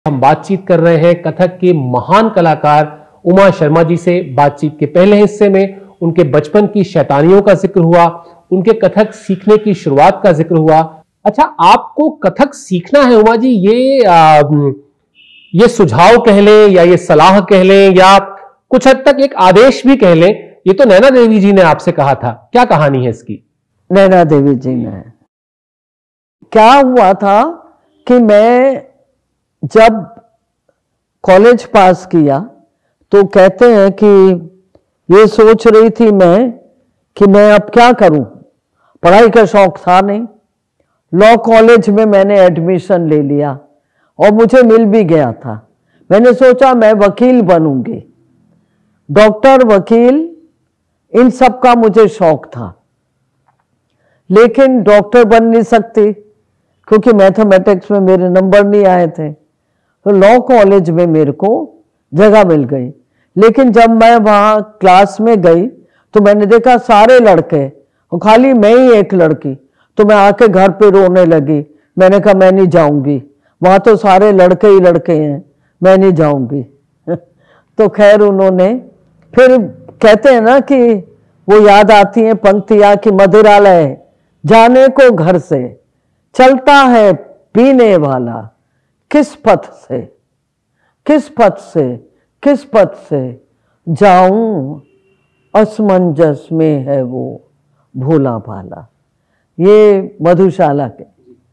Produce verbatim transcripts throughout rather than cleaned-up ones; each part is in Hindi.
हम बातचीत कर रहे हैं कथक के महान कलाकार उमा शर्मा जी से। बातचीत के पहले हिस्से में उनके बचपन की शैतानियों का जिक्र हुआ, उनके कथक सीखने की शुरुआत का जिक्र हुआ। अच्छा, आपको कथक सीखना है उमा जी, ये आ, ये सुझाव कह लें या ये सलाह कह लें या कुछ हद तक एक आदेश भी कह लें, ये तो नैना देवी जी ने आपसे कहा था, क्या कहानी है इसकी? नैना देवी जी ने, क्या हुआ था कि मैं जब कॉलेज पास किया तो कहते हैं कि ये सोच रही थी मैं कि मैं अब क्या करूं, पढ़ाई का शौक था नहीं। लॉ कॉलेज में मैंने एडमिशन ले लिया और मुझे मिल भी गया था। मैंने सोचा मैं वकील बनूंगी, डॉक्टर, वकील, इन सब का मुझे शौक था। लेकिन डॉक्टर बन नहीं सकती क्योंकि मैथमेटिक्स में मेरे नंबर नहीं आए थे। तो लॉ कॉलेज में मेरे को जगह मिल गई। लेकिन जब मैं वहाँ क्लास में गई तो मैंने देखा सारे लड़के और खाली मैं ही एक लड़की। तो मैं आके घर पे रोने लगी। मैंने कहा मैं नहीं जाऊंगी, वहाँ तो सारे लड़के ही लड़के हैं, मैं नहीं जाऊंगी। तो खैर उन्होंने फिर, कहते हैं ना कि वो याद आती हैं पंक्तियाँ कि मदिरालय जाने को घर से चलता है पीने वाला, किस पथ से किस पथ से किस पथ से जाऊं, असमंजस में है वो भोला भाला। ये मधुशाला के।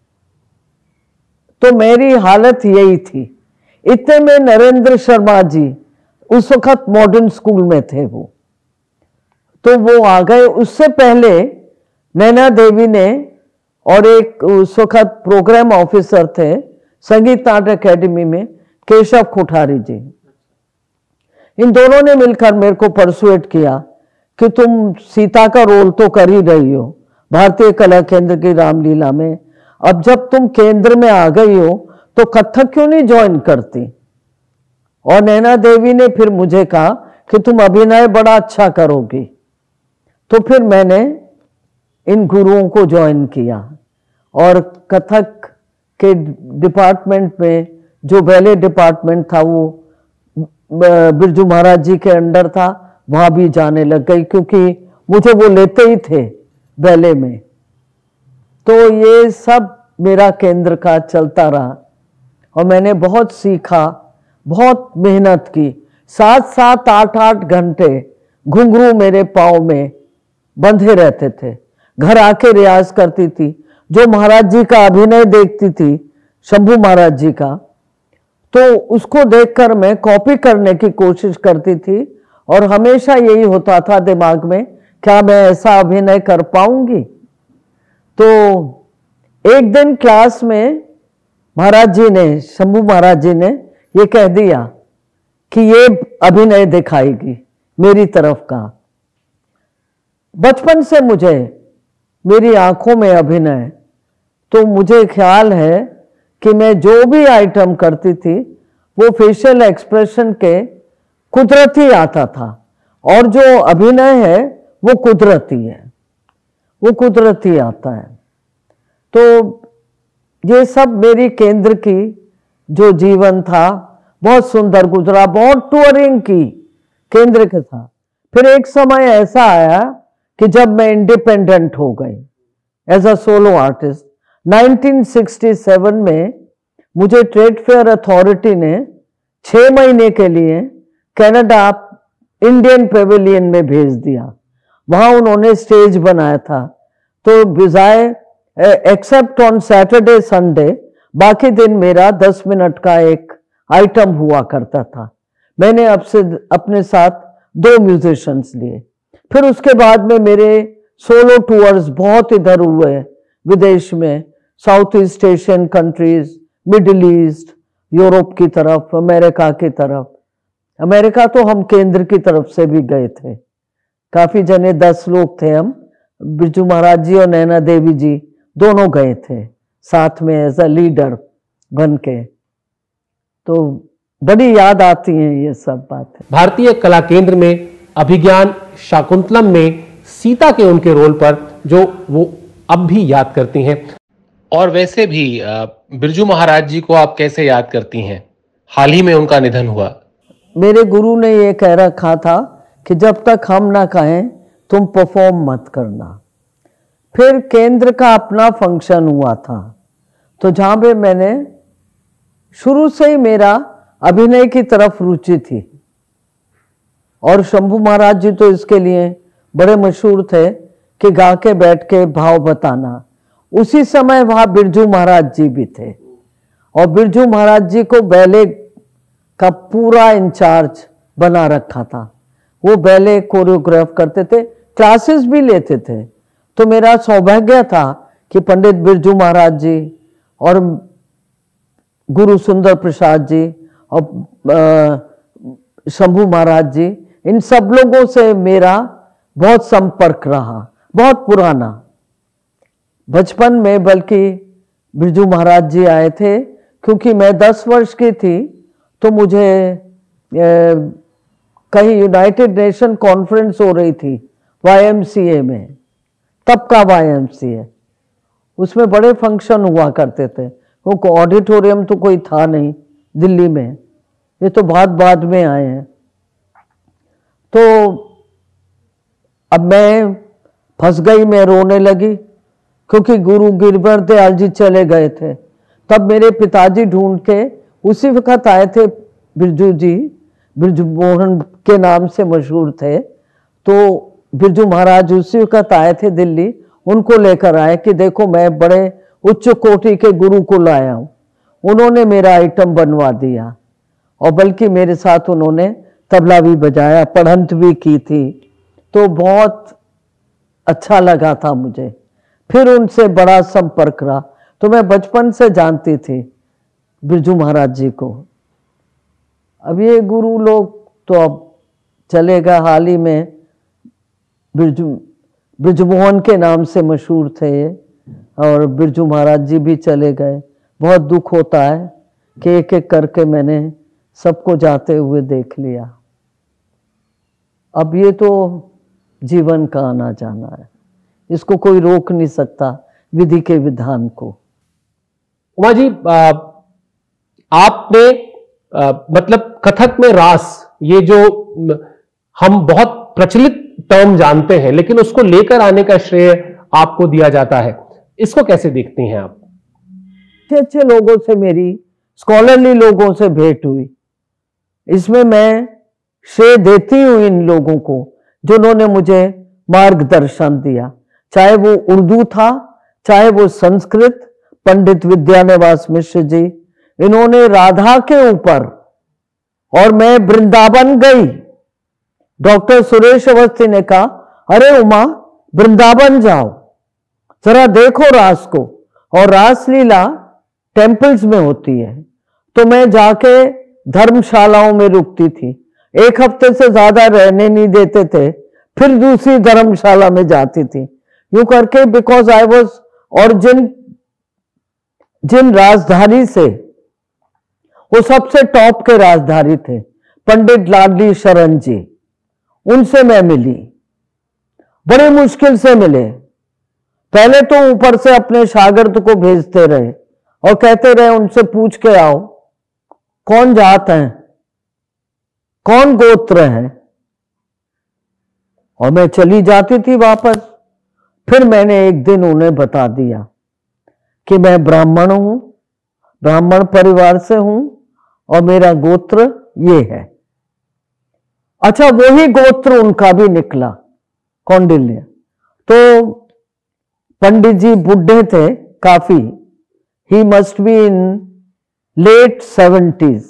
तो मेरी हालत यही थी। इतने में नरेंद्र शर्मा जी उस वक्त मॉडर्न स्कूल में थे वो, तो वो आ गए। उससे पहले नैना देवी ने और एक उस वक्त प्रोग्राम ऑफिसर थे संगीत नाटक एकेडमी में, केशव कोठारी जी, इन दोनों ने मिलकर मेरे को परसुएट किया कि तुम सीता का रोल तो कर ही रही हो भारतीय कला केंद्र की रामलीला में, अब जब तुम केंद्र में आ गई हो तो कथक क्यों नहीं ज्वाइन करती? और नैना देवी ने फिर मुझे कहा कि तुम अभिनय बड़ा अच्छा करोगी। तो फिर मैंने इन गुरुओं को ज्वाइन किया और कथक के डिपार्टमेंट में, जो बैले डिपार्टमेंट था वो बिरजू महाराज जी के अंडर था, वहाँ भी जाने लग गई क्योंकि मुझे वो लेते ही थे बैले में। तो ये सब मेरा केंद्र का चलता रहा और मैंने बहुत सीखा, बहुत मेहनत की। सात सात आठ आठ घंटे घुंघरू मेरे पाँव में बंधे रहते थे। घर आके रियाज करती थी। जो महाराज जी का अभिनय देखती थी, शंभू महाराज जी का, तो उसको देखकर मैं कॉपी करने की कोशिश करती थी और हमेशा यही होता था दिमाग में, क्या मैं ऐसा अभिनय कर पाऊंगी? तो एक दिन क्लास में महाराज जी ने, शंभू महाराज जी ने ये कह दिया कि ये अभिनय दिखाएगी मेरी तरफ का। बचपन से मुझे मेरी आंखों में अभिनय, तो मुझे ख्याल है कि मैं जो भी आइटम करती थी वो फेशियल एक्सप्रेशन के कुदरती आता था और जो अभिनय है वो कुदरती है, वो कुदरती आता है। तो ये सब मेरी केंद्र की जो जीवन था बहुत सुंदर गुजरा, बहुत टूरिंग की केंद्र के साथ। फिर एक समय ऐसा आया कि जब मैं इंडिपेंडेंट हो गई as a solo artist. Nineteen sixty seven में मुझे ट्रेड फेयर अथॉरिटी ने छः महीने के लिए कनाडा इंडियन पेविलियन में भेज दिया। वहाँ उन्होंने स्टेज बनाया था। तो बिजाय एक्सेप्ट ऑन सैटरडे संडे, बाकी दिन मेरा दस मिनट का एक आइटम हुआ करता था। मैंने अब से अपने साथ दो म्यूजिशियंस लिए। फिर उसके बाद में मेरे सोलो टूर्स बहुत इधर हुए विदेश में, south east Asian countries, middle east, Europe की तरफ, अमेरिका की तरफ। अमेरिका तो हम केंद्र की तरफ से भी गए थे, काफी जने, दस लोग थे हम। बिरजू महाराज जी और नैना देवी जी दोनों गए थे साथ में एज अ लीडर बन के। तो बड़ी याद आती हैं ये सब बातें। भारतीय कला केंद्र में अभिज्ञान शाकुंतलम में सीता के उनके रोल पर जो वो अब भी याद करती हैं। और वैसे भी बिरजू महाराज जी को आप कैसे याद करती हैं? हाल ही में उनका निधन हुआ। मेरे गुरु ने ये कह रखा था कि जब तक हम ना कहें तुम परफॉर्म मत करना। फिर केंद्र का अपना फंक्शन हुआ था, तो जहाँ पे मैंने शुरू से ही मेरा अभिनय की तरफ रुचि थी, और शंभू महाराज जी तो इसके लिए बड़े मशहूर थे कि गा के बैठ के भाव बताना। उसी समय वहाँ बिरजू महाराज जी भी थे, और बिरजू महाराज जी को बैले का पूरा इंचार्ज बना रखा था। वो बैले कोरियोग्राफ करते थे, क्लासेस भी लेते थे। तो मेरा सौभाग्य था कि पंडित बिरजू महाराज जी और गुरु सुंदर प्रसाद जी और शंभू महाराज जी, इन सब लोगों से मेरा बहुत संपर्क रहा, बहुत पुराना। बचपन में बल्कि बिरजू महाराज जी आए थे, क्योंकि मैं दस वर्ष की थी तो मुझे ए, कहीं यूनाइटेड नेशन कॉन्फ्रेंस हो रही थी वाई एम सी ए में, तब का वाई एम सी ए, उसमें बड़े फंक्शन हुआ करते थे। वो ऑडिटोरियम तो कोई था नहीं दिल्ली में, ये तो बाद बाद में आए हैं। तो अब मैं फंस गई, मैं रोने लगी, क्योंकि गुरु गिरवर दयाल जी चले गए थे। तब मेरे पिताजी ढूंढ के उसी वक्त आए थे, बिरजू जी, बिरजू मोहन के नाम से मशहूर थे। तो बिरजू महाराज उसी वक्त आए थे दिल्ली, उनको लेकर आए कि देखो मैं बड़े उच्च कोटि के गुरु को लाया हूँ। उन्होंने मेरा आइटम बनवा दिया, और बल्कि मेरे साथ उन्होंने तबला भी बजाया, पढ़ंत भी की थी। तो बहुत अच्छा लगा था मुझे। फिर उनसे बड़ा संपर्क रहा। तो मैं बचपन से जानती थी बिरजू महाराज जी को। अब ये गुरु लोग तो अब चले गए। हाल ही में बिरजू बिरजू मोहन के नाम से मशहूर थे, और बिरजू महाराज जी भी चले गए। बहुत दुख होता है कि एक एक करके मैंने सबको जाते हुए देख लिया। अब ये तो जीवन का आना जाना है, इसको कोई रोक नहीं सकता, विधि के विधान को। उमा जी, आ, आपने आ, मतलब कथक में रास, ये जो हम बहुत प्रचलित टर्म जानते हैं, लेकिन उसको लेकर आने का श्रेय आपको दिया जाता है, इसको कैसे देखती हैं आप? अच्छे अच्छे लोगों से, मेरी स्कॉलरली लोगों से भेंट हुई। इसमें मैं श्रेय देती हूँ इन लोगों को जिन्होंने मुझे मार्गदर्शन दिया, चाहे वो उर्दू था, चाहे वो संस्कृत। पंडित विद्यानिवास मिश्र जी, इन्होंने राधा के ऊपर, और मैं वृंदावन गई, डॉक्टर सुरेश अवस्थी ने कहा अरे उमा वृंदावन जाओ, जरा देखो रास को, और रासलीला टेम्पल्स में होती है। तो मैं जाके धर्मशालाओं में रुकती थी, एक हफ्ते से ज्यादा रहने नहीं देते थे, फिर दूसरी धर्मशाला में जाती थी, यूं करके। बिकॉज आई वॉज, और जिन जिन राजधानी से, वो सबसे टॉप के राजधानी थे पंडित लाडली शरण जी, उनसे मैं मिली, बड़ी मुश्किल से मिले। पहले तो ऊपर से अपने शागिर्द को भेजते रहे और कहते रहे उनसे पूछ के आओ कौन जात हैं, कौन गोत्र है, और मैं चली जाती थी वापस। फिर मैंने एक दिन उन्हें बता दिया कि मैं ब्राह्मण हूं, ब्राह्मण परिवार से हूं, और मेरा गोत्र ये है। अच्छा, वही गोत्र उनका भी निकला, कौंडिल्य। तो पंडित जी बुढ़े थे काफी, he must be in late seventies,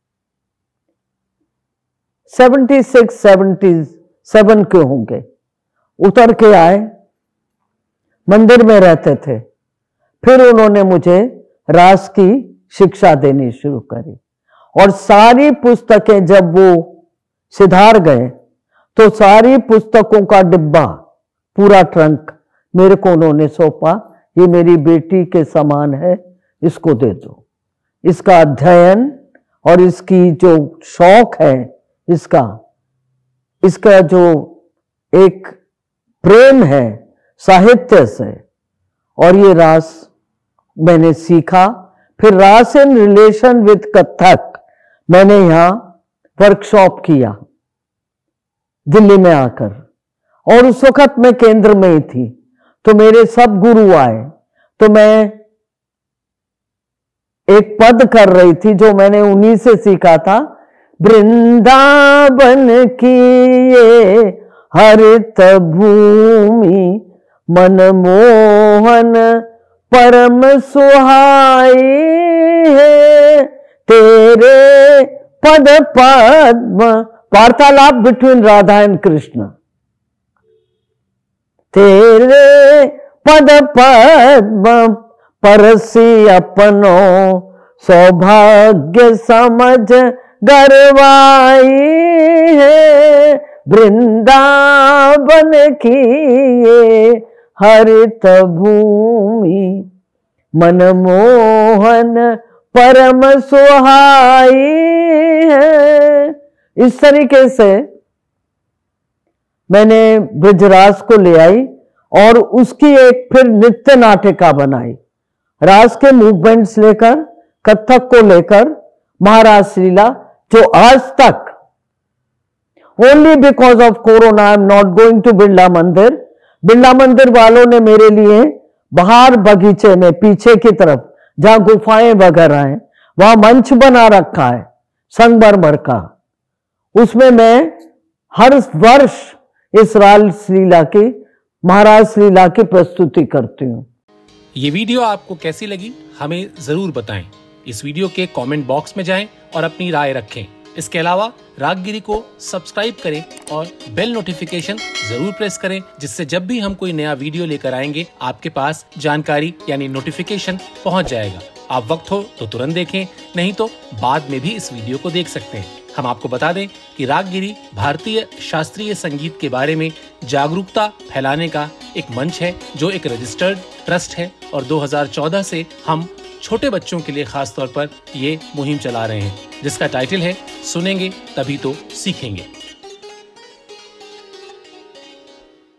seventy six seventy seven के होंगे। उतर के आए, मंदिर में रहते थे। फिर उन्होंने मुझे रास की शिक्षा देनी शुरू करी, और सारी पुस्तकें, जब वो सिधार गए तो सारी पुस्तकों का डिब्बा, पूरा ट्रंक मेरे को उन्होंने सौंपा, ये मेरी बेटी के समान है, इसको दे दो। इसका अध्ययन और इसकी जो शौक है, इसका इसका जो एक प्रेम है साहित्य से, और ये रास मैंने सीखा। फिर रास इन रिलेशन विद कथक, मैंने यहाँ वर्कशॉप किया दिल्ली में आकर, और उस वक्त मैं केंद्र में ही थी, तो मेरे सब गुरु आए, तो मैं एक पद कर रही थी जो मैंने उन्हीं से सीखा था, वृंदावन की ये हरित भूमि मनमोहन परम सुहाई है, तेरे पद पद्म, वार्तालाप बिटवीन राधा एंड कृष्ण, तेरे पद पद्म परसी अपनो सौभाग्य समझ गरवाई है, वृंदावन की ये हरित भूमि मनमोहन परम सुहाई है। इस तरीके से मैंने ब्रजरास को ले आई और उसकी एक फिर नित्य नाटिका बनाई, रास के मूवमेंट्स लेकर, कथक को लेकर, महारास लीला, जो आज तक only because of corona I am not going to Birla Mandir, Birla मंदिर वालों ने मेरे लिए बाहर बगीचे में पीछे की तरफ जहां गुफाएं वगैरह हैं वहां मंच बना रखा है संगमरमर का, उसमें मैं हर वर्ष इस रास लीला की, महारास लीला की प्रस्तुति करती हूँ। ये वीडियो आपको कैसी लगी हमें जरूर बताएं। इस वीडियो के कमेंट बॉक्स में जाएं और अपनी राय रखें। इसके अलावा रागगिरी को सब्सक्राइब करें और बेल नोटिफिकेशन जरूर प्रेस करें, जिससे जब भी हम कोई नया वीडियो लेकर आएंगे आपके पास जानकारी यानी नोटिफिकेशन पहुंच जाएगा। आप वक्त हो तो तुरंत देखें, नहीं तो बाद में भी इस वीडियो को देख सकते हैं। हम आपको बता दें कि रागगिरी भारतीय शास्त्रीय संगीत के बारे में जागरूकता फैलाने का एक मंच है, जो एक रजिस्टर्ड ट्रस्ट है, और दो हज़ार चौदह से हम छोटे बच्चों के लिए खास तौर पर ये मुहिम चला रहे हैं, जिसका टाइटल है सुनेंगे तभी तो सीखेंगे।